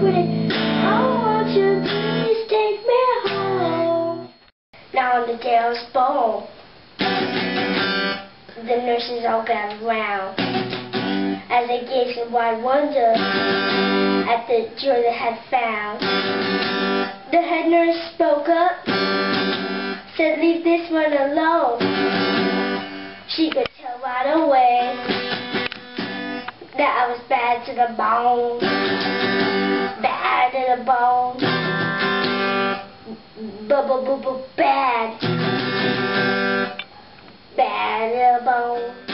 pretty. Oh, won't you please take me home? Now on the day I was born, the nurses all gathered round as they gazed in wide wonder at the joy they had found. The head nurse spoke up, said, "Leave this one alone." She could tell right away that I was bad to the bone, bad to the bone, bad, bad to the bone.